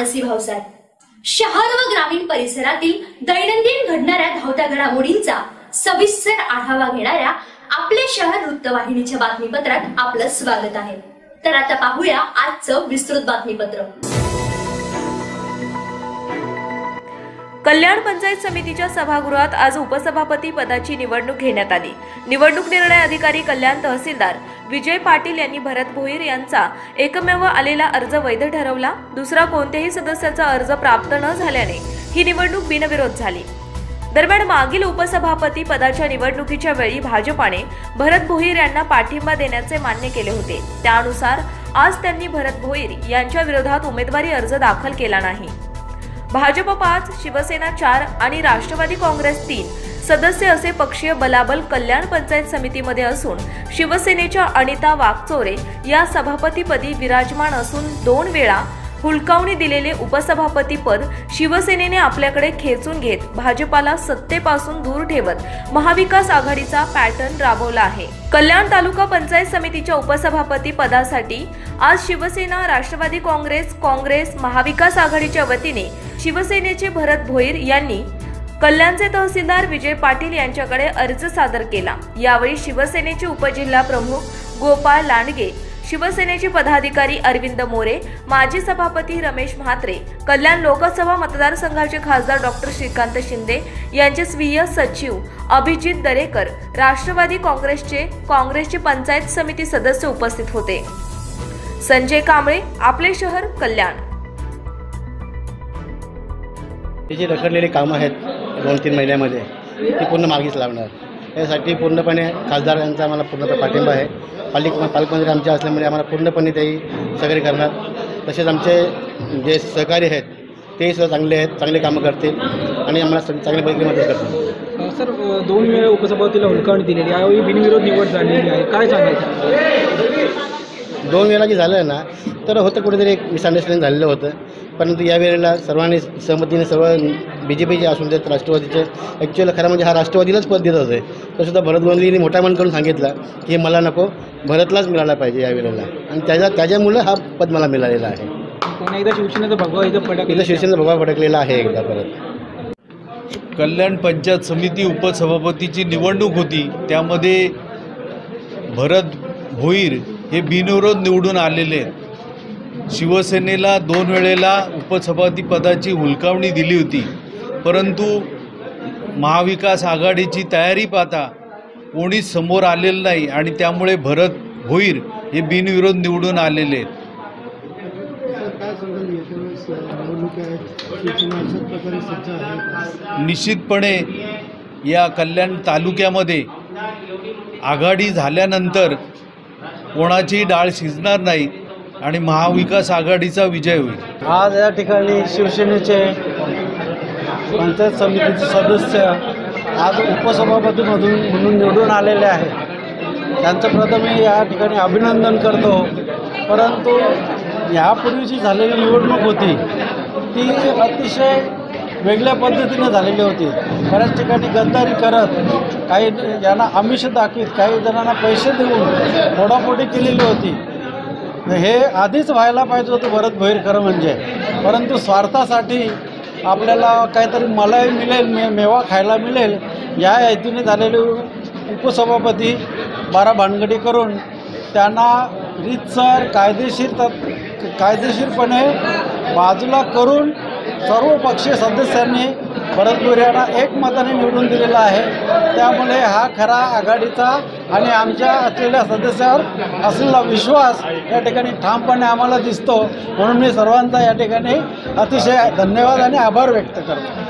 मानसी भावसार। शहर व ग्रामीण परिसरातील दैनंदिन घडणाऱ्या धावत्या घडामोडींचा सविस्तर आढावा घेणाऱ्या आपले शहर वृत्तवाहिनीच्या बातमीपत्रात आपलं स्वागत आहे। तर आता पाहूया आजचं विस्तृत बातमीपत्र। कल्याण पंचायत समितीच्या सभागृहात आज उपसभापती पदाची निवडणूक घेण्यात आली। निवडणूक निर्णय अधिकारी कल्याण तहसीलदार विजय पाटील यांनी भरत भोईर यांचा एकमेव आलेला अर्ज वैध ठरवला। दुसरा कोणत्याही सदस्याचा अर्ज प्राप्त न झाल्याने ही निवडणूक बिनविरोध झाली। दरम्यान मागील उपसभापती पदाच्या निवडणुकीच्या वेळी भाजपाने भरत भोईर यांना पाठिंबा देण्याचे मान्य केले होते। त्यानुसार आज त्यांनी भरत भोईर यांच्या विरोधात उमेदवारी अर्ज दाखल केला नाही। भाजप 5, शिवसेना 4 आणि राष्ट्रवादी काँग्रेस 3 सदस्य असे पक्षीय बलाबल कल्याण पंचायत समितीमध्ये असून शिवसेनेच्या अनिता वाघचोरे या सभापतीपदी विराजमान असून 2 वेळा हुलकावणी दिलेले उपसभापती पद शिवसेनेने आपल्याकडे खेचून घेत भाजपाला सत्तेपासून दूर ठेवत महाविकास आघाडीचा पॅटर्न राबवला आहे। कल्याण तालुका पंचायत समितीच्या उपसभापती पदासाठी आज शिवसेना, राष्ट्रवादी काँग्रेस, महाविकास आघाडीच्या वतीने शिवसेनेचे भरत भोईर यांनी कल्याणचे तहसीलदार विजय पाटील यांच्याकडे अर्ज सादर केला। यावेळी शिवसेनेचे उपजिल्हा प्रमुख गोपाळ लांडगे, शिवसेनेचे पदाधिकारी अरविंद मोरे, माजी सभापती रमेश म्हात्रे, कल्याण लोकसभा मतदारसंघाचे खासदार डॉक्टर श्रीकांत शिंदे यांचे स्वीय सचिव अभिजित दरेकर, राष्ट्रवादी काँग्रेसचे पंचायत समिती सदस्य उपस्थित होते। संजय कांबळे, आपले शहर कल्याण। जी रखडलेली कामं आहेत 2-3 महिन्यामध्ये ती पूर्ण मागीच लावणार, यासाठी पूर्णपणे खासदार यांचा आम्हाला पूर्णपणे पाठिंबा आहे। पालकमंत्री आमचे असल्यामुळे आम्हाला पूर्णपणे तेही सहकार्य करणार। तसेच आमचे जे सहकारी आहेत ते सुद्धा चांगले आहेत, चांगले कामं करतील आणि आम्हाला चांगल्या पद्धतीने मदत करतील। सर, 2 वेळा उपसभापतीला हुलकावणी दिलेली, यावेळी बिनविरोध निवड झालेली आहे, काय सांगायचं? 2 वेळा जे झालं ना तर होतं कुठेतरी एक मिसअंडरस्टँडिंग झालेलं होतं, परंतु यावेळेला सर्वांनी सहमतीने सर्व BJPचे असून देत राष्ट्रवादीचे ॲक्च्युअली खरं म्हणजे हा राष्ट्रवादीलाच पद देत होते, तसुद्धा भरत गोंधळींनी मोठा मन करून सांगितलं की हे मला नको, भरतलाच मिळाला पाहिजे यावेळेला, आणि त्याच्यामुळे हा पद मला मिळालेला आहे। पुन्हा एकदा शिवसेनेचा भगवा इथं शिवसेनेचा भगवा फडकलेला आहे एकदा परत। कल्याण पंचायत समिती उपसभापतीची निवडणूक होती, त्यामध्ये भरत भोईर हे बिनविरोध निवडून आलेले आहेत। शिवसेनेला 2 वेळेला उपसभापती पदाची हुलकावणी दिली होती, परंतु महाविकास आघाडीची तयारी पाहता कोणीच समोर आलेलं नाही आणि त्यामुळे भरत भोईर हे बिनविरोध निवडून आलेले आहेत। निश्चितपणे या कल्याण तालुक्यामध्ये आघाडी झाल्यानंतर कोणाची डाळ शिजणार नाही आणि महाविकास आघाडीचा विजय होईल। आज या ठिकाणी शिवसेनेचे पंचायत समितीचे सदस्य आज उपसभापतीमधून म्हणून निवडून आलेले आहेत। त्यांचं प्रथम मी या ठिकाणी अभिनंदन करतो, परंतु यापूर्वीची झालेली निवडणूक होती ती अतिशय वेगळ्या पद्धतीने झालेली होती। बऱ्याच ठिकाणी गद्दारी करत, काही यांना आमिष दाखवीत, काही जणांना पैसे देऊन फोडाफोडी केलेली होती। हे आधीच व्हायला पाहिजे होतं भरत भोईर खरं म्हणजे, परंतु स्वार्थासाठी आपल्याला काहीतरी मलाई मिळेल, मेवा खायला मिळेल या हेतूने झालेले उपसभापती 12 भानगडी करून त्यांना रीतसर कायदेशीरपणे बाजूला करून सर्व पक्षीय सदस्यांनी भरत भोईर यांना एकमताने निवडून दिलेला आहे। त्यामुळे हा खरा आघाडीचा आणि आमच्या असलेल्या सदस्यावर असलेला विश्वास या ठिकाणी ठामपणे आम्हाला दिसतो, म्हणून मी सर्वांचा या ठिकाणी अतिशय धन्यवाद आणि आभार व्यक्त करतो।